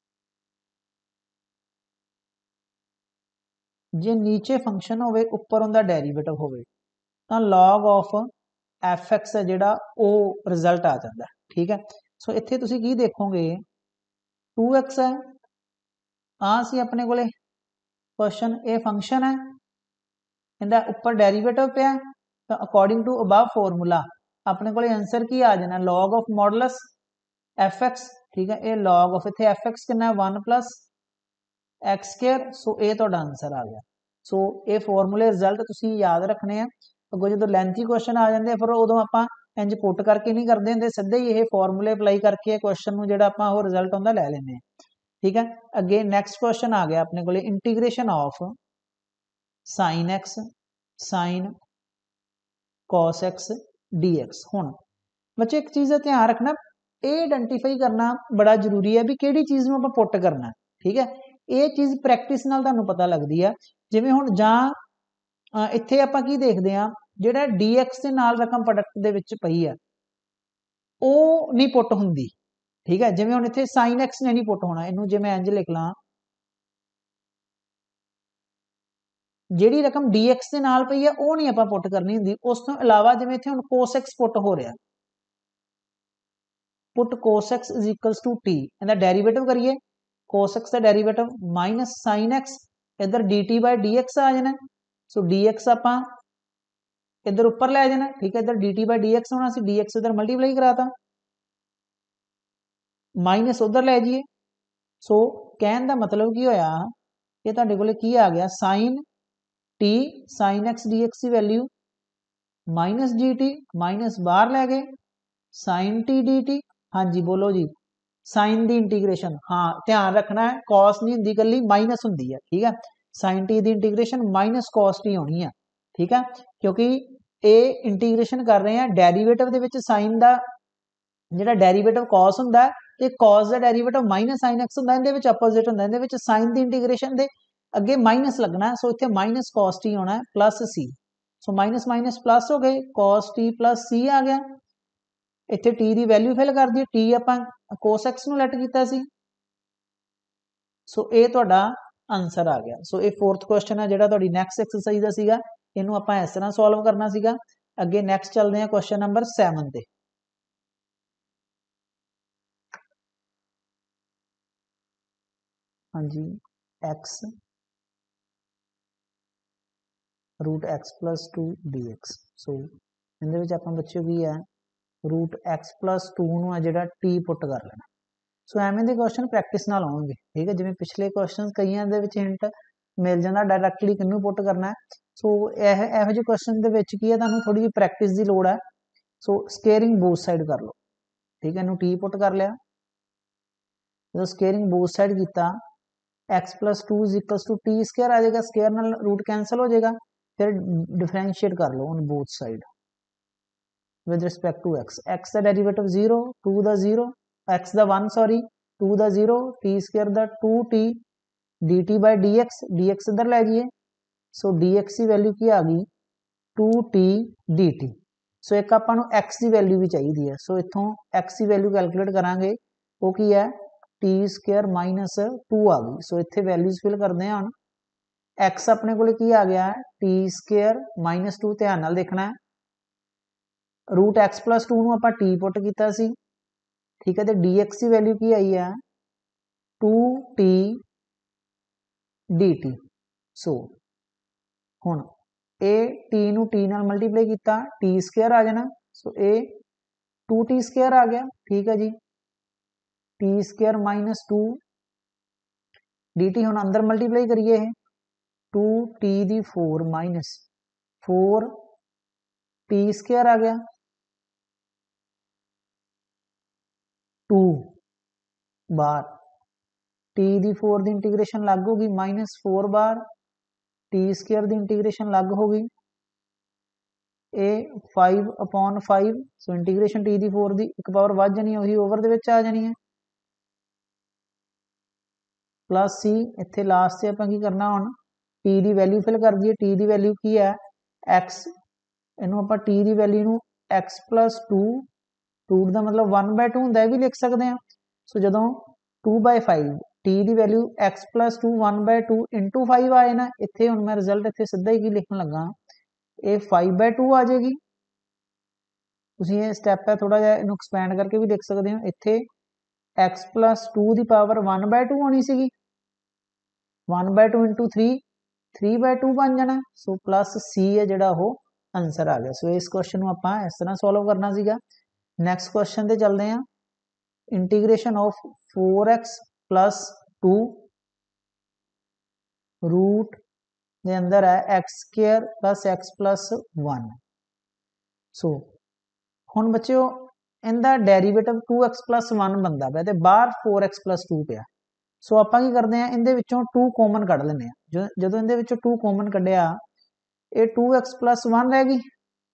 A: जे नीचे फंक्शन होवे उपर उनका डेरीवेटिव होवे तो लॉग ऑफ एफ एक्स है जिहड़ा वो रिजल्ट आ जाता है, ठीक है। सो इत्थे तुसीं की देखोगे 2x है, आ सी अपने कोले क्वेश्चन, ये फंक्शन है, इनका उपर डेरीवेटिव पिया, तो अकॉर्डिंग टू अबव फॉर्मूला अपने कोले आंसर की आ जाना log of modulus f x, ठीक है। ये लॉग ऑफ इत्थे एफ एक्स कितना 1 प्लस एक्स स्केयर। सो ये तुहाडा आंसर आ गया। सो ये फॉर्मूले रिजल्ट तुसीं याद रखने हैं, अगों जो लेंथी क्वेश्चन आ जाते फिर उदों आपां इंज पुट करके नहीं करते होंगे, सीधे ही ये फॉर्मूले अप्लाई करके क्वेश्चन नूं जिहड़ा आपां वो रिजल्ट आउंदा लै लैंदे हैं, ठीक है। अगे नैक्सट क्वेश्चन आ गया अपने कोले integration of sine x sine cos x d x. हुण बच्चे एक चीज़ का ध्यान रखना, ये आइडेंटिफाई करना बड़ा जरूरी है भी किहड़ी चीज़ नूं आपां पुट करना, ठीक है। ये चीज़ प्रैक्टिस नाल तुहानूं पता लगदी है। जिवें हुण जां इत्थे आपां की देखदे हां जिहड़ा डी एक्स दे नाल रकम प्रोडक्ट दे विच पई है वो नहीं पुट हुंदी, ठीक है। जिवें हुण इत्थे साइन एक्स ने नहीं पुट होना, इनू जे मैं इंज लिख लां जिहड़ी रकम डी एक्स दे नाल पई है वो नहीं आपां पुट करनी हुंदी। उस तो इलावा जिवें इत्थे हुण कोस एक्स पुट हो रहा, put cos x is equals to t, इहदा डेरीवेटिव करिए, कोस एक्स का डेरीवेटिव माइनस साइन एक्स, इधर d t by d x आ जाना। सो डी एक्स आपां इधर उपर लै जाना, ठीक है, इधर d t by d x होना सी, डी एक्स इधर मल्टीप्लाई कराता, माइनस उधर लै जाइए। सो कहने का मतलब की होया, ये तुहाडे कोले की आ गया sine t sine x d x की वैल्यू माइनस जी टी, माइनस बाहर लै गए साइन टी डी टी। हाँ जी बोलो जी, साइन दी इंटीग्रेशन, हाँ ध्यान रखना है कॉस नहीं हुंदी कल्ली माइनस हुंदी है, ठीक है। साइन टी दी इंटीग्रेशन माइनस कॉस टी होनी है, ठीक है, क्योंकि ये इंटीग्रेशन कर रहे हैं डेरीवेटिव दे विच साइन दा जिहड़ा डेरीवेटिव कॉस हुंदा है ਤੇ cos ਦਾ ਡੈਰੀਵੇਟਿਵ ਮਾਈਨਸ sin x ਹੁੰਦਾ, ਇਹਦੇ ਵਿੱਚ ਆਪੋਜ਼ਿਟ ਹੁੰਦਾ, ਇਹਦੇ ਵਿੱਚ sin ਦੀ ਇੰਟੀਗ੍ਰੇਸ਼ਨ ਦੇ ਅੱਗੇ ਮਾਈਨਸ ਲੱਗਣਾ, ਸੋ ਇੱਥੇ ਮਾਈਨस cos t ਆਉਣਾ plus c, so minus minus plus हो गए, cos t प्लस c आ गया, इत्थे t की वैल्यू फिल कर दी, t आपां cos x नूं लैट कीता सी, सो ये तुहाडा आंसर आ गया। सो ये फोर्थ क्वेश्चन है जिहड़ा तुहाडी नैक्सट एक्सरसाइज दा सीगा, इहनूं आपां इस तरह सॉल्व करना सीगा। अगे नैक्सट चलदे हैं क्वेश्चन नंबर 7 ते। हाँ जी, x root x plus 2 d x, so इहदे आपां बच्चों की है रूट एक्स प्लस 2 नूं है जिहड़ा टी पुट कर लेना। सो एवें दे क्वेश्चन प्रैक्टिस नाल आउणगे, ठीक है, जिवें पिछले क्वेश्चन कईयां दे विच हिंट मिल जांदा डायरैक्टली किन्नू पुट करना है। सो इहो ਜਿਹੇ क्वेश्चन दे विच की है तुहानूं थोड़ी जी प्रैक्टिस की लोड़ है। सो स्केयरिंग बोथ साइड कर लो, ठीक है, इहनूं टी पुट कर लिया, जो स्केयरिंग बोथ साइड कीता x plus 2 is equals to t square आ जाएगा, स्केयर नाल रूट कैंसल हो जाएगा, फिर डिफरेंशिएट कर लो on both side with respect to x, x का डेरिवेटिव 0, 2 का 0, एक्स का 1 सॉरी, 2 का 0, टी स्केयर का 2t d t by d x, d x इधर लै जाइए, सो डी एक्स की वैल्यू की आ गई 2t डी टी। सो एक आपां नूं एक्स की वैल्यू भी चाहिए है, सो इत्थों एक्स की वैल्यू कैलकुलेट करांगे, वो की है टी स्केयर माइनस 2 आ गई। सो इत्थे वैल्यूज फिल करते हैं हम, एक्स अपने को की आ गया है टी स्केयर माइनस 2, ध्यान नाल देखना है, रूट एक्स प्लस 2 नूं आपां टी पुट कीता सी, ठीक है, तो डी एक्स की वैल्यू की आई है 2t डी टी। सो हुण ए टी नूं टी नाल मल्टीप्लाई किया, टी स्केयर आ जाना, सो ए 2t स्केयर आ गया, ठीक है जी, t square minus 2 d t, हुण अंदर मल्टीप्लाई करिए 2t दी 4 माइनस 4t स्केयर आ गया 2 बार, टी दी 4 की इंटीग्रेशन लग होगी माइनस 4 बार, टी स्केयर की इंटीग्रेशन लग होगी ए 5/5, सो इंटीग्रेशन टी दी 4 की एक पावर वध जानी है, वही ओवर दे विच आ जानी है, प्लस सी, इत्थे लास्ट से आपां की करना हुण टी की वैल्यू फिल कर दीए, टी की वैल्यू की है एक्स, इनू आपां टी की वैल्यू नू एक्स प्लस 2, रूट का मतलब 1/2 होंदा, भी लिख सकते हैं। सो जदों 2/5 टी की वैल्यू एक्स प्लस 2 1/2 इंटू 5 आए ना, इत्थे हुण मैं रिजल्ट इत्थे सीधा ही की लिखण लगा, ये 5/2 आ जाएगी। तुसीं ये स्टैप है थोड़ा जिहा इनू एक्सपैंड करके भी लिख सकते हो, इत्थे एक्स प्लस 2 की पावर 1/2 होनी सी, 1/2 इंटू 3 3/2 बन जाना, सो प्लस सी है जिहड़ा वो आंसर आ गया। सो इस क्वेश्चन को आपां इस तरह सॉल्व करना सीगा। नैक्सट क्वेश्चन ते चलते हैं, integration of 4x plus 2 root के अंदर है x square plus x plus 1। So हुण बच्चों इनका डेरीवेटिव 2x प्लस 1 बनता पाया, तो बाहर 4x प्लस 2 पिया। सो आपां की करते हैं, इहदे विचों 2 कॉमन कढ़ लैंदे हैं, जो इहदे विचों 2 कॉमन कढ़िया, ये 2x प्लस 1 रह गई,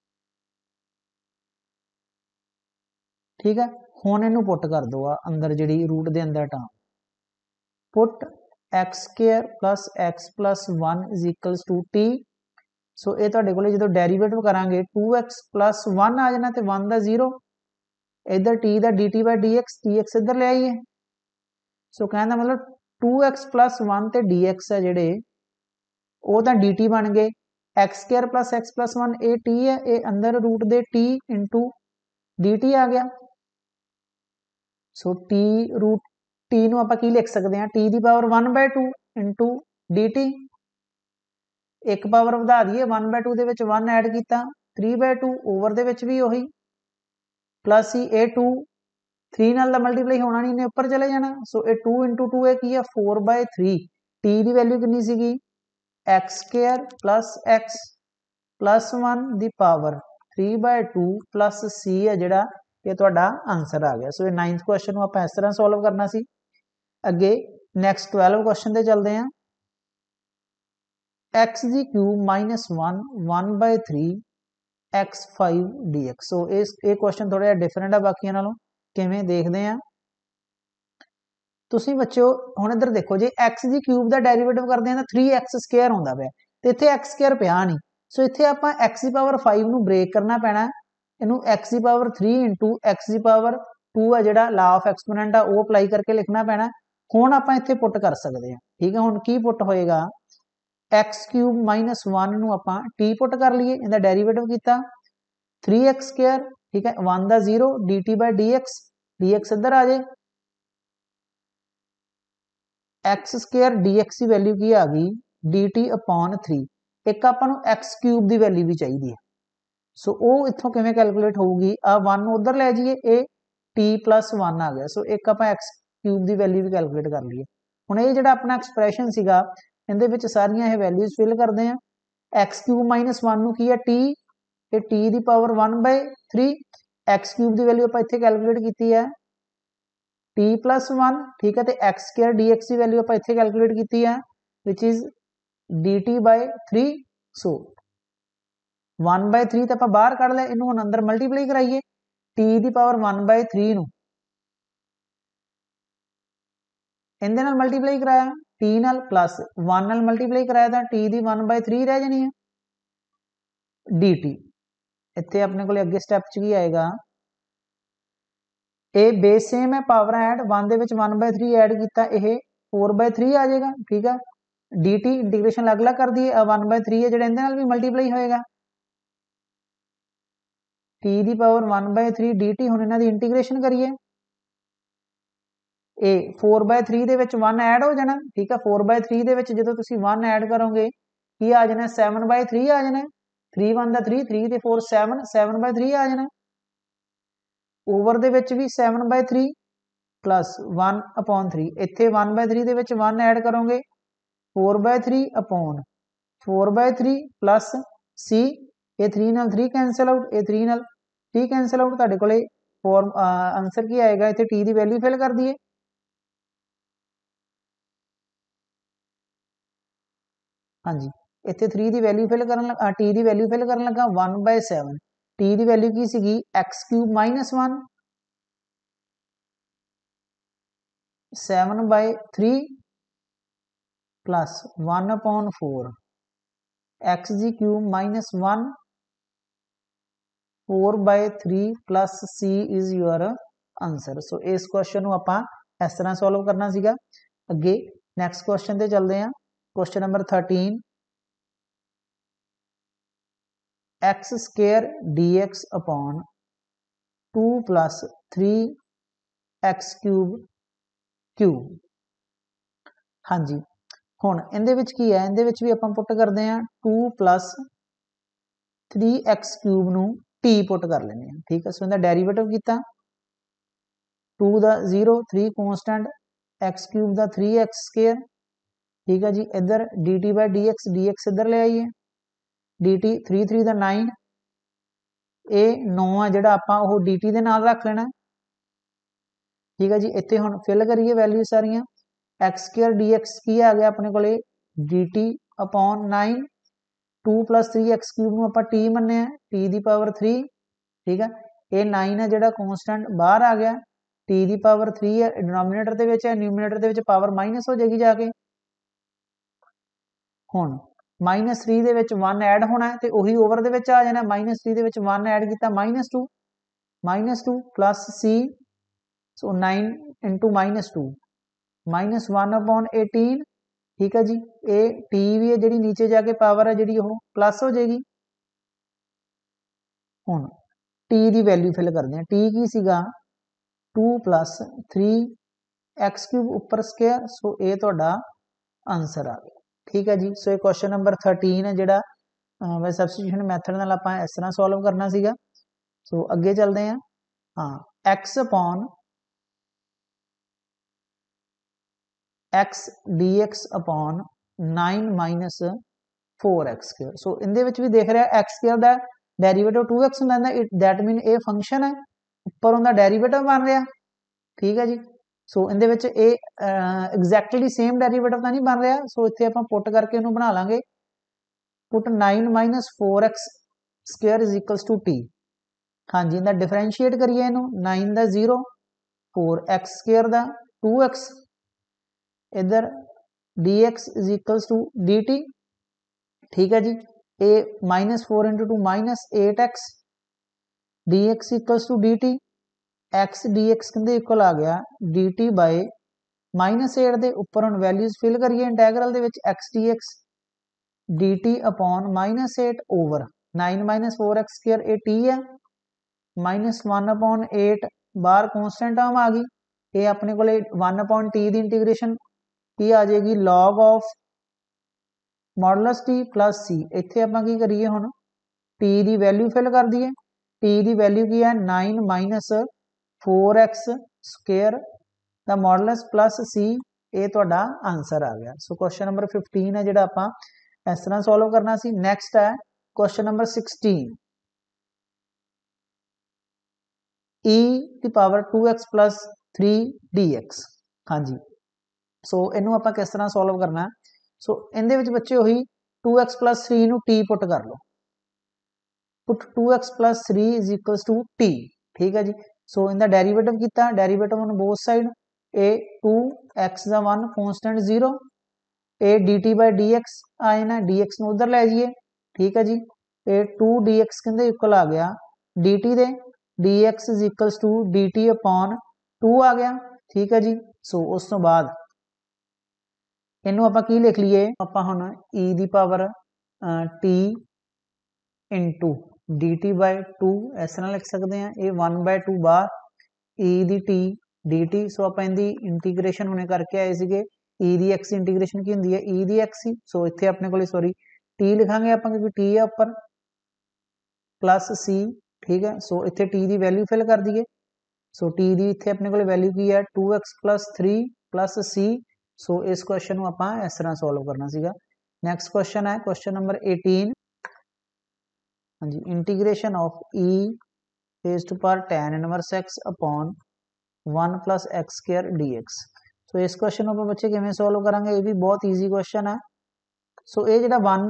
A: ठीक है। हुण इनू पुट कर दो अंदर जिहड़ी रूट के अंदर term, put x square plus 1 is equals to t. So ये तुहाडे कोले जो डेरीवेटिव करांगे 2x प्लस 1 आ जाना, तो 1 का 0, इधर टी का d t by d x इधर ले आइए। सो कहने का मतलब 2x प्लस 1 तो डी एक्स है जिहड़े वो तो डी टी बन गए, एक्स स्केयर प्लस 1 ये टी है, ये अंदर रूट दे टी इंटू डी टी आ गया। सो टी रूट टी नूं आपां की लिख सकते हैं, टी की पावर 1/2 इंटू डी टी, एक पावर वधा दिए 1/2 दे विच 1 ऐड किया 3/2, ओवर दे विच भी उही प्लस ही ए 2 3 नाल दा मल्टीप्लाई होना नहीं, इन्हें ऊपर चले जाना। सो ए 2 इंटू 2 है की है 4/3, टी की वैल्यू कितनी सीगी एक्स स्केयर प्लस 1 दी पावर 3/2 प्लस सी है जिहड़ा ये तुहाडा आंसर आ गया। सो ये 9th क्वेश्चन को आपां इस तरह सॉल्व करना सी। अगे नैक्सट 12 क्वेश्चन ते चलते हैं, एक्स दी cube minus 1 1/3 x5 dx। So ये क्वेश्चन थोड़ा जिहा डिफरेंट है बाकियां नालों, किवें देखते हैं। ਤੁਸੀਂ ਬੱਚਿਓ ਹੁਣ ਇੱਧਰ ਦੇਖੋ ਜੇ x ਦੀ ਕਿਊਬ ਦਾ ਡੈਰੀਵੇਟਿਵ ਕਰਦੇ ਹਾਂ ਤਾਂ 3x² ਆਉਂਦਾ ਪਿਆ ਤੇ ਇੱਥੇ x² ਪਿਆ ਨਹੀਂ ਸੋ ਇੱਥੇ ਆਪਾਂ x ਦੀ ਪਾਵਰ 5 ਨੂੰ ਬ੍ਰੇਕ ਕਰਨਾ ਪੈਣਾ ਇਹਨੂੰ x ਦੀ ਪਾਵਰ 3 into x ਦੀ ਪਾਵਰ 2 ਆ ਜਿਹੜਾ ਲਾ ਆਫ ਐਕਸਪੋਨੈਂਟ ਆ ਉਹ ਅਪਲਾਈ ਕਰਕੇ ਲਿਖਣਾ ਪੈਣਾ ਹੁਣ ਆਪਾਂ ਇੱਥੇ ਪੁੱਟ ਕਰ ਸਕਦੇ ਹਾਂ ਠੀਕ ਹੈ ਹੁਣ ਕੀ ਪੁੱਟ ਹੋਏਗਾ x³ - 1 ਨੂੰ ਆਪਾਂ t ਪੁੱਟ ਕਰ ਲਈਏ ਇਹਦਾ ਡੈਰੀਵੇਟਿਵ ਕੀਤਾ 3x² ठीक है 1 ਦਾ 0 dt by dx ਇੱਧਰ ਆ ਜੇ x² dx ਦੀ ਵੈਲਿਊ ਕੀ ਆ ਗਈ dt upon 3 ਇੱਕ ਆਪਾਂ ਨੂੰ x³ ਦੀ ਵੈਲਿਊ ਵੀ ਚਾਹੀਦੀ ਹੈ ਸੋ ਉਹ ਇੱਥੋਂ ਕਿਵੇਂ ਕੈਲਕੂਲੇਟ ਹੋਊਗੀ ਆ 1 ਨੂੰ ਉਧਰ ਲੈ ਜਾਈਏ ਇਹ t + 1 ਆ ਗਿਆ ਸੋ ਇੱਕ ਆਪਾਂ x³ ਦੀ ਵੈਲਿਊ ਵੀ ਕੈਲਕੂਲੇਟ ਕਰ ਲਈਏ ਹੁਣ ਇਹ ਜਿਹੜਾ ਆਪਣਾ ਐਕਸਪ੍ਰੈਸ਼ਨ ਸੀਗਾ ਇਹਦੇ ਵਿੱਚ ਸਾਰੀਆਂ ਇਹ ਵੈਲਿਊਜ਼ ਫਿਲ ਕਰਦੇ ਆ x³ - 1 ਨੂੰ ਕੀ ਹੈ t ਇਹ t ਦੀ ਪਾਵਰ 1/3 x³ ਦੀ ਵੈਲਿਊ ਆਪਾਂ ਇੱਥੇ ਕੈਲਕੂਲੇਟ ਕੀਤੀ ਹੈ t + 1 ਠੀਕ ਹੈ ਤੇ x² dx ਦੀ ਵੈਲਿਊ ਆਪਾਂ ਇੱਥੇ ਕੈਲਕੂਲੇਟ ਕੀਤੀ ਹੈ which is dt by 3 ਸੋ 1/3 ਤਾਂ ਆਪਾਂ ਬਾਹਰ ਕੱਢ ਲਿਆ ਇਹਨੂੰ ਹੁਣ ਅੰਦਰ ਮਲਟੀਪਲਾਈ ਕਰਾਈਏ t ਦੀ ਪਾਵਰ 1/3 ਨੂੰ ਇਹਦੇ ਨਾਲ ਮਲਟੀਪਲਾਈ ਕਰਾਇਆ t ਨਾਲ ਪਲੱਸ 1 ਨਾਲ ਮਲਟੀਪਲਾਈ ਕਰਾਇਆ ਤਾਂ t ਦੀ 1/3 ਰਹਿ ਜਾਣੀ ਹੈ dt ਇੱਥੇ ਆਪਣੇ ਕੋਲੇ ਅੱਗੇ ਸਟੈਪ 'ਚ ਕੀ ਆਏਗਾ ਇਹ ਬੇਸ ਸੇਮ ਹੈ ਪਾਵਰ ਐਡ 1 ਦੇ ਵਿੱਚ 1/3 ਐਡ ਕੀਤਾ ਇਹ 4/3 ਆ ਜਾਏਗਾ ਠੀਕ ਹੈ dt ਇੰਟੀਗ੍ਰੇਸ਼ਨ ਅਲੱਗ-ਅਲੱਗ ਕਰ ਦਈਏ 1/3 ਹੈ ਜਿਹੜਾ ਇਹਦੇ ਨਾਲ ਵੀ ਮਲਟੀਪਲਾਈ ਹੋਏਗਾ t ਦੀ ਪਾਵਰ 1/3 dt ਹੁਣ ਇਹਨਾਂ ਦੀ ਇੰਟੀਗ੍ਰੇਸ਼ਨ ਕਰੀਏ ਇਹ 4/3 ਦੇ ਵਿੱਚ 1 ਐਡ ਹੋ ਜਾਣਾ ਠੀਕ ਹੈ 4/3 ਦੇ ਵਿੱਚ ਜਦੋਂ ਤੁਸੀਂ 1 ਐਡ ਕਰੋਗੇ ਕੀ ਆ ਜਾਣਾ 7/3 ਆ ਜਾਣਾ 3 1 ਦਾ 3 3 ਤੇ 4 7 7/3 ਆ ਜਾਣਾ ਓਵਰ ਦੇ ਵਿੱਚ ਵੀ 7/3 ਪਲੱਸ 1/3 ਇੱਥੇ 1/3 ਦੇ ਵਿੱਚ 1 ਐਡ ਕਰੋਗੇ 4/3 upon 4/3 ਪਲੱਸ c ਇਹ 3 ਨਾਲ 3 ਕੈਂਸਲ ਆਊਟ ਇਹ 3 ਨਾਲ 3 ਕੈਂਸਲ ਆਊਟ ਤੁਹਾਡੇ ਕੋਲੇ ਆਨਸਰ ਕੀ ਆਏਗਾ ਇੱਥੇ t ਦੀ ਵੈਲਿਊ ਫਿਲ ਕਰ ਦਈਏ ਹਾਂਜੀ ਇੱਥੇ 3 ਦੀ ਵੈਲਿਊ ਫਿਲ ਕਰਨ ਲੱਗਾ t ਦੀ ਵੈਲਿਊ ਫਿਲ ਕਰਨ ਲੱਗਾ 1/7 t ਦੀ ਵੈਲਿਊ ਕੀ ਸੀਗੀ x³ - 1 7/3 plus 1/4 x ਦੀ cube minus 1 4/3 plus c is your answer so ਇਸ ਕੁਐਸਚਨ ਨੂੰ ਆਪਾਂ ਇਸ ਤਰ੍ਹਾਂ ਸੋਲਵ ਕਰਨਾ ਸੀਗਾ ਅੱਗੇ ਨੈਕਸਟ ਕੁਐਸਚਨ ਤੇ ਚੱਲਦੇ ਹਾਂ question number 13 x square dx upon 2 plus 3x cube ਹਾਂਜੀ ਹੁਣ ਇਹਦੇ ਵਿੱਚ ਕੀ ਹੈ ਇਹਦੇ ਵਿੱਚ ਵੀ ਆਪਾਂ ਪੁੱਟ ਕਰਦੇ ਹਾਂ 2 plus 3x cube ਨੂੰ t ਪੁੱਟ ਕਰ ਲੈਂਦੇ ਹਾਂ ਠੀਕ ਹੈ ਸੋ ਇਹਦਾ ਡੈਰੀਵੇਟਿਵ ਕੀਤਾ 2 ਦਾ 0 3 ਕਾਂਸਟੈਂਟ x cube ਦਾ 3x square ठीक है जी इधर dt by dx इधर ले आइए dt 3 3 ਦਾ 9 ਇਹ 9 ਆ ਜਿਹੜਾ ਆਪਾਂ ਉਹ dt ਦੇ ਨਾਲ ਰੱਖ ਲੈਣਾ ਠੀਕ ਹੈ ਜੀ ਇੱਥੇ ਹੁਣ ਫਿਲ ਕਰੀਏ ਵੈਲਿਊ ਸਾਰੀਆਂ x square dx ਕੀ ਆ ਗਿਆ ਆਪਣੇ ਕੋਲੇ dt upon 9 2 plus 3x cube ਨੂੰ ਆਪਾਂ t ਮੰਨਿਆ t ਦੀ ਪਾਵਰ 3 ਠੀਕ ਹੈ ਇਹ 9 ਹੈ ਜਿਹੜਾ ਕਾਂਸਟੈਂਟ ਬਾਹਰ ਆ ਗਿਆ t ਦੀ ਪਾਵਰ 3 ਹੈ ਡਿਨੋਮੀਨੇਟਰ ਦੇ ਵਿੱਚ ਹੈ ਨਿਊਮਰੇਟਰ ਦੇ ਵਿੱਚ ਪਾਵਰ ਮਾਈਨਸ ਹੋ ਜਾਏਗੀ ਜਾ ਕੇ ਹੁਣ -3 ਦੇ ਵਿੱਚ 1 ਐਡ ਹੋਣਾ ਹੈ ਤੇ ਉਹੀ ਓਵਰ ਦੇ ਵਿੱਚ ਆ ਜਾਣਾ -3 ਦੇ ਵਿੱਚ 1 ਐਡ ਕੀਤਾ -2 plus c so 9 into -2 -1/18 ठीक है जी ਇਹ t ਵੀ ਹੈ ਜਿਹੜੀ ਨੀਚੇ ਜਾ ਕੇ ਪਾਵਰ ਹੈ ਜਿਹੜੀ ਉਹ ਪਲੱਸ ਹੋ ਜਾਏਗੀ ਹੁਣ t ਦੀ ਵੈਲਿਊ ਫਿਲ ਕਰਦੇ ਹਾਂ t ਕੀ ਸੀਗਾ 2 plus 3x cube ਉੱਪਰ ਸਕੁਅਰ ਸੋ ਇਹ ਤੁਹਾਡਾ ਆਨਸਰ ਆ ਗਿਆ ठीक है जी सो ये क्वेश्चन नंबर 13 है जिहड़ा वे सबस्टिट्यूशन मैथड नाल आपां इस तरह सॉल्व करना सीगा सो अगे चलते हैं हाँ x upon x dx upon 9 minus 4x square सो इहदे विच भी देख रहा x square दा डेरिवेटिव 2x हुंदा दैट मीन ये फंक्शन है उपर उहदा डेरिवेटिव बन रहा ठीक है जी सो ਇਹਦੇ ਵਿੱਚ ਇਹ ਐਗਜ਼ੈਕਟਲੀ ਸੇਮ ਡੈਰੀਵੇਟਿਵ ਤਾਂ ਨਹੀਂ ਬਣ ਰਿਹਾ ਸੋ ਇੱਥੇ ਆਪਾਂ ਪੁੱਟ ਕਰਕੇ ਇਹਨੂੰ ਬਣਾ ਲਾਂਗੇ ਪੁੱਟ 9 - 4x square = t ਹਾਂਜੀ ਇਹਦਾ ਡਿਫਰੈਂਸ਼ੀਏਟ ਕਰੀਏ ਇਹਨੂੰ 9 ਦਾ 0 4x square ਦਾ 2x इधर dx is equals to dt, ठीक है जी। ए -4 into two -8x dx equals to dt, x dx कहते इक्वल आ गया dt बाय -8 दे उपर हम वैल्यूज फिल करिए इंटैगरल दे विच x dx dt upon -8 over 9 - 4x square ए t है, -1 अपॉन 8 बाहर कॉन्स्टेंट टर्म आ गई, ये अपने को 1 अपॉन t की इंटीग्रेशन की आ जाएगी log of modulus t plus c। इत्थे आपां की करिए हुण t की वैल्यू फिल कर दीए, t की वैल्यू की है 9 - 4x square the modulus plus c, ये तुहाडा आंसर आ गया। सो क्वेश्चन नंबर 15 है जिहड़ा आपां इस तरह सॉल्व करना सी। नैक्सट है क्वेश्चन नंबर 16, e की पावर 2x प्लस 3 dx। हाँ जी, सो इनू आपां किस तरह सॉल्व करना है। सो इहदे विच बच्चे उही 2x प्लस 3 नू t पुट कर लो, put 2x plus 3 is equals to t, ठीक है जी। सो इनका डेरीवेटिव किया, डेरीवेटिव ऑन बोथ साइड, ए 2x का 1 कॉन्स्टेंट 0, ए dt बाय dx आए ना, dx में उधर लै जाइए, ठीक है जी। ए 2 dx कहते इक्वल आ गया dt दे, dx is equals to dt upon 2 आ गया, ठीक है जी। सो उस तो बाद इनू आपां की लिख लीए, आपां हुण e दी power t into dt by 2 इस तरह लिख सकते हैं, ये 1/2 बाहर e दी t dt। सो आपां इहदी इंटीग्रेशन हुणे करके आए सीगे, e दी x इंटीग्रेशन की हुंदी है e दी x ही। सो इत्थे अपने को सॉरी t लिखांगे आपां क्योंकि t है उपर, प्लस c, ठीक है। सो इत्थे t की वैल्यू फिल कर दीए, सो t की इत्थे अपने को वैल्यू की है 2x plus 3 plus c। So इस क्वेश्चन को आपां इस तरह सॉल्व करना सीगा। नैक्सट क्वेश्चन है क्वेश्चन नंबर 18, हाँ जी, integration of e raised to power tan inverse x upon 1 plus x square dx। So इस क्वेश्चन को बच्चे किवें सॉल्व करांगे, ये भी बहुत ईजी क्वेश्चन है। सो ये जिहड़ा 1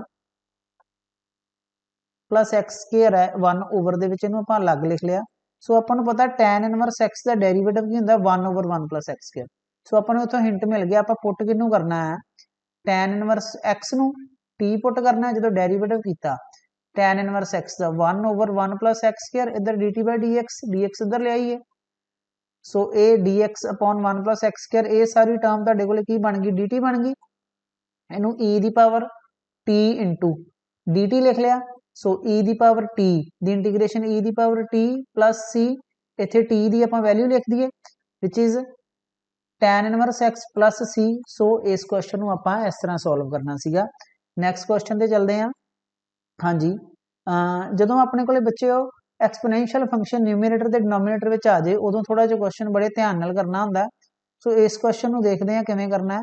A: प्लस एक्स स्क्वायर है 1 ओवर दे विच इहनूं आपां अलग लिख लिया। सो आपां नूं पता tan इनवर्स x का डेरीवेटिव की हुंदा 1 over 1 plus x square. So आपां नूं इत्थों हिंट मिल गया, आपां पुट किहनूं करना है, tan इनवर्स x नूं t पुट करना है, जो डेरीवेटिव कीता tan इनवर्स x का 1 ओवर 1 प्लस एक्स स्क्वायर, इधर dt बाय dx इधर ले आइए। सो ए dx upon 1 plus x square, ये सारी टर्म तुहाडे कोल की बन गई dt बन गई, इनू e दी पावर t इंटू dt लिख लिया। सो e दी पावर t दी इंटीग्रेशन e दी पावर t प्लस c, इत्थे t दी आपां वैल्यू लिख दीए which is tan inverse x plus c। So इस क्वेश्चन को आपां इस तरह सॉल्व करना सीगा। नैक्सट क्वेश्चन ते चलते हैं। हाँ जी, जदों अपने कोले बच्चे हो एक्सपोनेंशियल फंक्शन न्यूमरेटर ते डिनोमिनेटर विच आ जाए, उदों थोड़ा जिहा क्वेश्चन बड़े ध्यान नाल करना हुंदा है। सो इस क्वेश्चन को देखते हैं किवें करना है।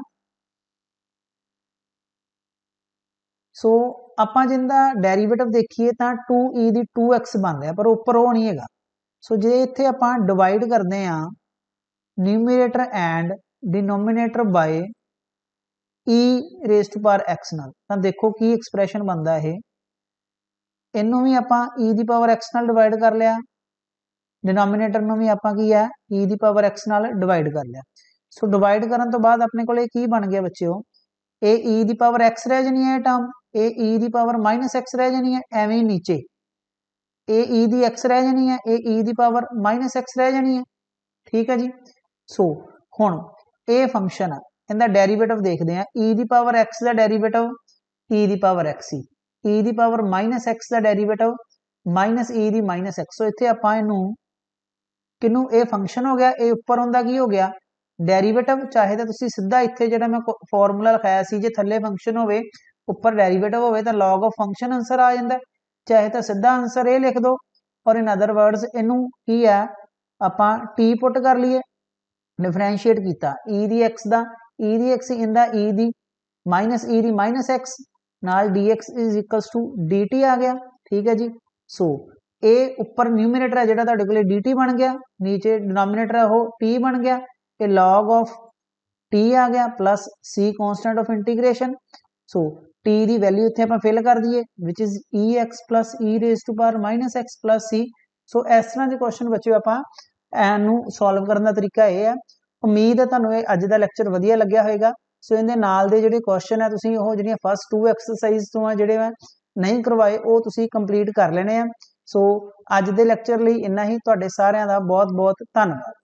A: सो आपां जिंदा डेरीवेटिव देखिए तो 2e दी 2x बन रहा, पर उपर वो नहीं है। सो जे इत्थे आपां डिवाइड करते हैं numerator and denominator by e raise to power x नाल, तां देखो की एक्सप्रैशन बनता है। इनू भी आपां e दी पावर x नाल डिवाइड कर लिया, डिनोमिनेटर नूं भी आपां की है e दी पावर x नाल डिवाइड कर लिया। सो डिवाइड करन तो बाद अपने कोल की बन गया बच्चों, ए e दी पावर x रह जानी है टर्म, ए e दी पावर माइनस x रह जानी है, एवें ही नीचे ए e दी x रह जानी है, ए e दी पावर माइनस x रह जानी है, ठीक है जी। सो हुण ये फंक्शन है, इनका डेरीवेटिव देखते हैं, e दी पावर x का डेरीवेटिव e दी पावर x ही, e दी पावर माइनस x का डेरीवेटिव माइनस e दी माइनस x। सो इत्थे आपां इनू किनू ये फंक्शन हो गया, ये उपर उनका की हो गया डेरीवेटिव, चाहे तो तुसी सीधा इत्थे जिहड़ा मैं फॉर्मूला लिखाया सी, जे थल्ले फंक्शन होवे उपर डेरीवेटिव होवे तो लॉग ऑफ फंक्शन आंसर आ जांदा, चाहे तो सीधा आंसर ये लिख दो। और इन अदर वर्ड्स इनू की है आपां t पुट कर लीए, डिफरेंशिएट किया e दी x दा, e दी x इंदा e दी माइनस x नाल dx is equals to dt आ गया, ठीक है जी। सो ए उपर न्यूमरेटर है जिहड़ा तुहाडे कोले dt बन गया, नीचे डिनोमिनेटर है वो t बन गया, ये लॉग ऑफ t आ गया plus c constant of integration. So t की वैल्यू इत्थे आपां फिल कर दीए which is ex plus e raise to power minus x plus c। So इस तरह के क्वेश्चन बच्चों आपां एनू सॉल्व करने का तरीका यह है। उम्मीद है तुहानूं अज दा लैक्चर वधिया लग्या होएगा। सो इहदे नाल दे जिहड़े क्वेश्चन है तुसीं ओह जिहड़ियां फस्ट 2 एक्सरसाइज तो आ जिहड़े नहीं करवाए वो तुसीं कंप्लीट कर लेने आ। सो अज दे लैक्चर लई इन्ना ही। तुहाडे सारिआं दा बहुत बहुत धन्नवाद।